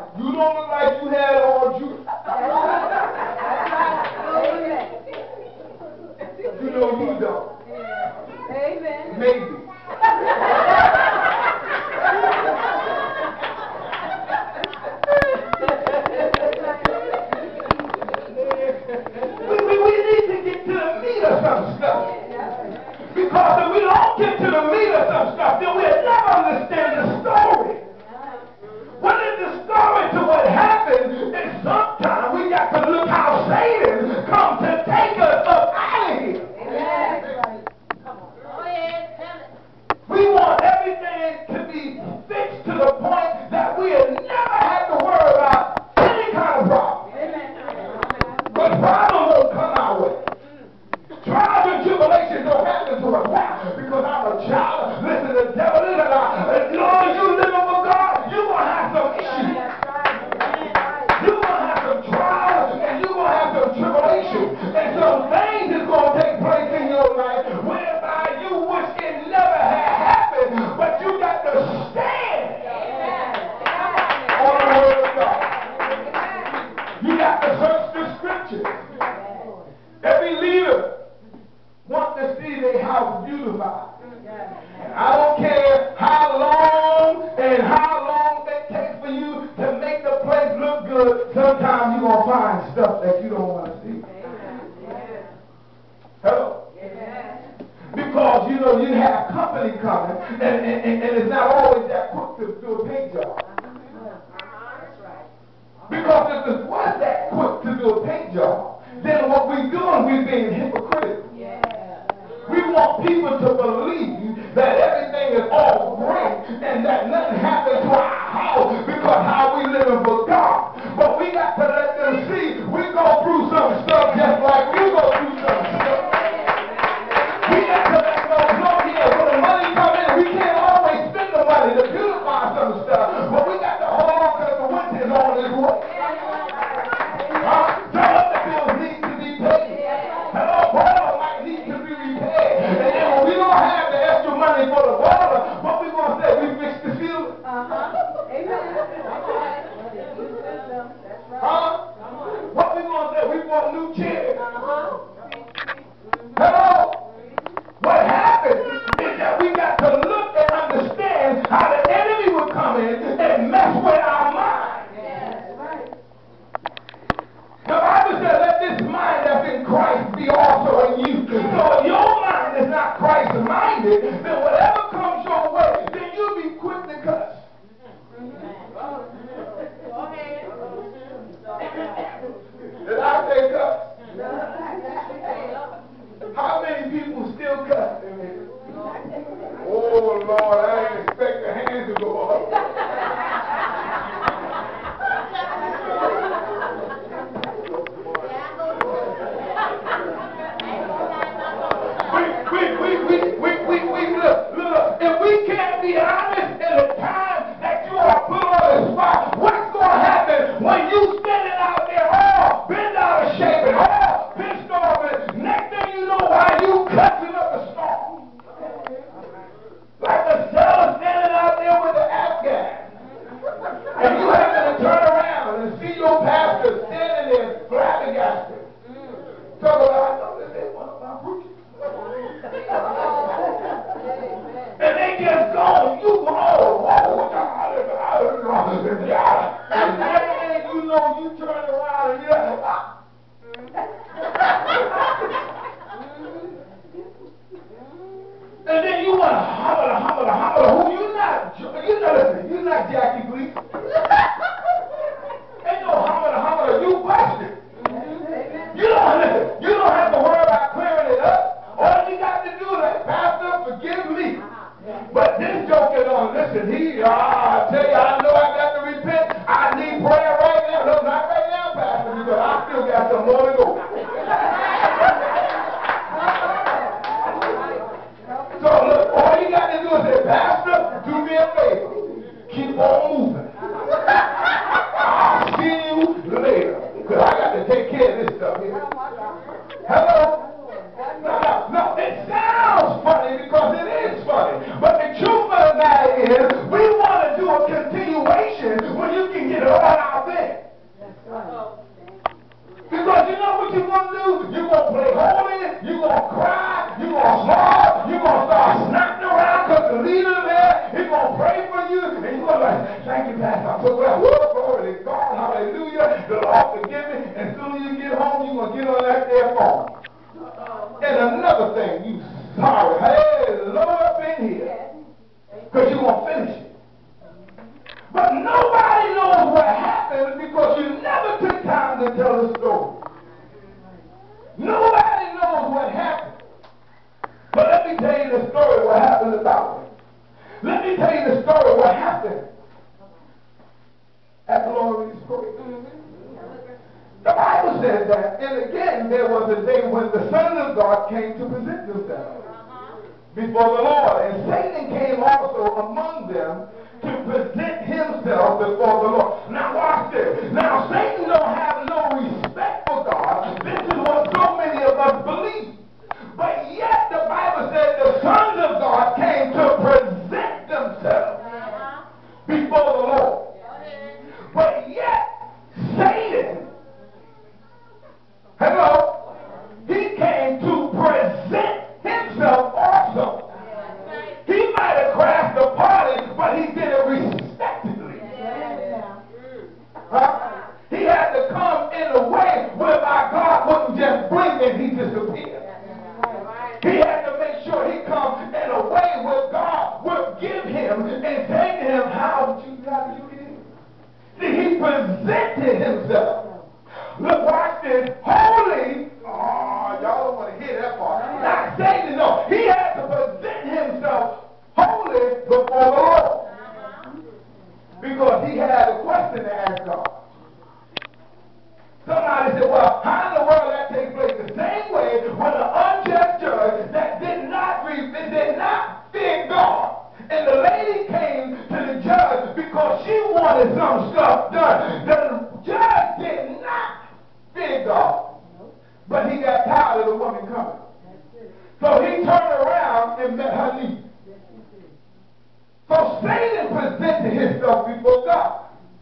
You don't look like you had on you. You know you don't. Amen. Maybe. We need to get to the meat of some stuff. Because if we don't get to the meat of some stuff, then we'll never understand the story. What is the story to what happened? And sometimes we got to look how Satan come to take us up out of here. We want everything to be fixed to the point that we'll never have to worry about any kind of problem. But problems won't come our way. Trials and tribulations don't happen to us. Why? Because I'm a child. Listen, the devil is a lie. As long as you living for God, you're going to have some issues. You're going to have some trials and you're going to have some tribulations. And some things is going to take place in your life whereby you wish it never had happened. But you got to stand on the word of God. You got to search the scriptures. Every leader wants to see their house beautified. And I don't care how long it takes for you to make the place look good. Sometimes you're going to find stuff that you don't want to see. Hello? Because, you know, you have company coming, and it's not always that quick to do a paint job. Because if it was that quick to do a paint job, then what we're doing, we're being hypocritical. We want people to believe that everything is all great and that nothing happens to our house because how we living for God. But we got to let them see we go through some stuff just like you go through some stuff. We got to let them know here when the money comes in, we can't always spend the money to beautify some stuff, but we got to hold on because the winter is on its way. Some of the bills need to be paid. Hello, boiler might need to be repaired. And then when we don't have the extra money for the boiler, what we going to say? We fix the ceiling? What we going to say? We want new chairs. Hello? What happened is that we got to look and understand how the enemy would come in and mess with our mind. The Bible says, let this mind that's in Christ be also in you. So if your mind is not Christ-minded, then whatever comes your way, then you'll be quick to cuss. Did I say cuss? How many people still cuss? Oh, Lord, I didn't expect the hands to go up. Look, if we can't be honest in the time that you are put on the spot, what's going to happen when you standing out there all bent out of shape and all pissed off and next thing you know why you cussing up a storm? Like a sailor standing out there with the Afghan. And you happen to turn around and see your pastor standing there flabbergasted. Talk about, I know this ain't one of my preachers. And they just go, you go, and then you know you turn around and you're and then you want to humble. Who you're not Jackie Gleason. Ain't no humble, you question. You don't have to worry about clearing it up. All you got to do is, Pastor, forgive me. But this joker don't listen. I tell you, I know I got to repent. I need prayer right now. No, not right now, Pastor, because I still got some more to go. So look, all you got to do is say, Pastor, do me a favor. Keep on moving. what I've been. Because you know what you're going to do? You're going to play holy, you're going to cry, you're going to smile, you're going to start snapping around because the leader there, he's going to pray for you, and you're going to like, thank you, Pastor, I'm so glad. Woo, glory to God, hallelujah, the Lord forgive me, and as soon as you get home, you're going to get on that there phone. And another thing, you sorry, hey, Lord up in here, because you're going to finish it. But nobody knows what happened because you never took time to tell the story. Nobody knows what happened. But let me tell you the story what happened about it. Let me tell you the story what happened at Glory's Grave. The Bible says that, and again, there was a day when the Son of God came to present himself before the Lord. And Satan came also among them to present himself before the Lord. Now watch this. Now Satan don't have no respect for God. This is what so many of us believe. But yet the Bible said the sons of God came to present themselves before the Lord. But yet Satan, hello, he came to present himself also. He might have crashed the party, but he did it respectfully. He had to come in a way whereby God wouldn't just blink and he disappeared. He had to make sure he comes in a way where God would give him and say to him, how did you get in? See, he presented himself. Look, watch this. Holy. Oh, y'all don't want to hear that part. Not Satan, no. He had to present himself holy before the Lord. Because he had a question to ask God. Somebody said, well, how in the world that takes place? The same way when an unjust judge that did not fear God. And the lady came to the judge because she wanted some stuff done. The judge did not fear God. But he got tired of the woman coming. So he turned around and met her need. So Satan presented himself before God.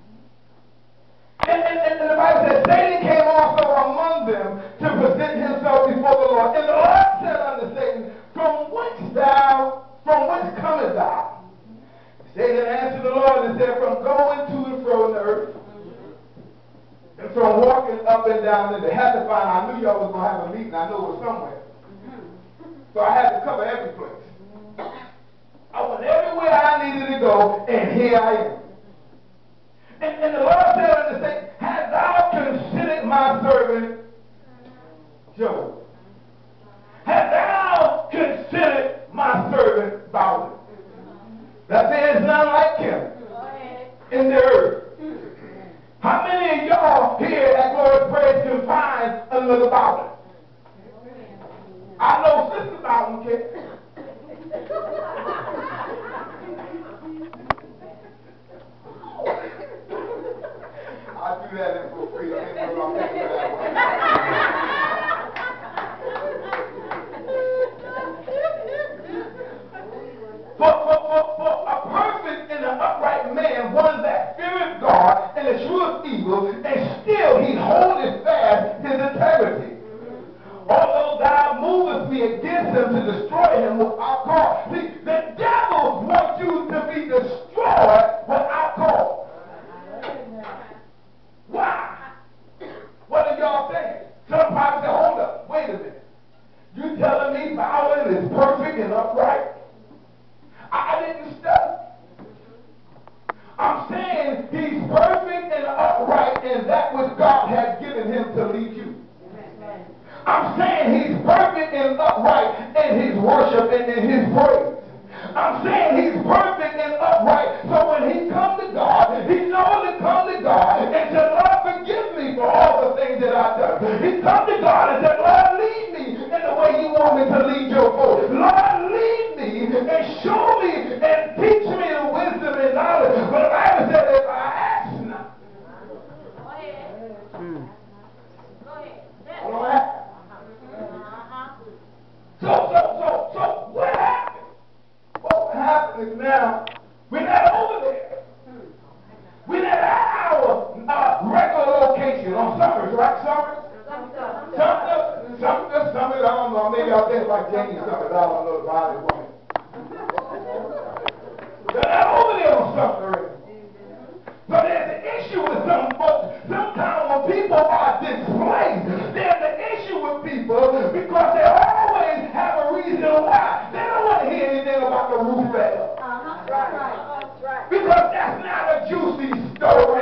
And the Bible says Satan came also among them to present himself before the Lord. And the Lord said unto Satan, from whence comest thou? Satan answered the Lord and said, from going to and fro in the earth, and from walking up and down in the had to find, I knew y'all was going to have a meeting, I knew it was somewhere. So I had to cover every place. I went everywhere I needed to go, and here I am. And the Lord said unto Satan, hast thou considered my servant Job? Hast thou considered my servant Bowden? That there is none like him in the earth. How many of y'all here at Glory's Praise can find another Bowden? I know Sister Bowden can. I'll do that for free. I ain't gonna pay for that one. For a perfect and an upright man, one that feareth God and escheweth evil, and still he holdeth fast his integrity. Although thou movest me against him to destroy him without cause. See, the devil wants you to be destroyed without cause. Why? What are y'all saying? Some people say, hold up, wait a minute. You telling me Bowden is perfect and upright? I didn't study. I'm saying he's perfect and upright in that which God has given him to lead you. I'm saying he's perfect and upright in his worship and in his praise. I'm saying he's perfect and upright. So when he comes to God, he knows to come to God and say, Lord, forgive me for all the things that I've done. He comes to God and said, Lord, lead me in the way you want me to lead your folk. Lord, lead me and show me and teach me the wisdom and knowledge. But the Bible said, if I ask not, go ahead. I don't ask. So what happened? What happened is now we're not over there. We're not at Summers? Summers, I don't know. Maybe I'll think like Jamie Summers. I don't know the body woman. They're not over there on Summers. So there's an issue with sometimes when people are displaced, there's an issue with people because they always have a reason why. They don't want to hear anything about the roof fell. Right. Because that's not a juicy story.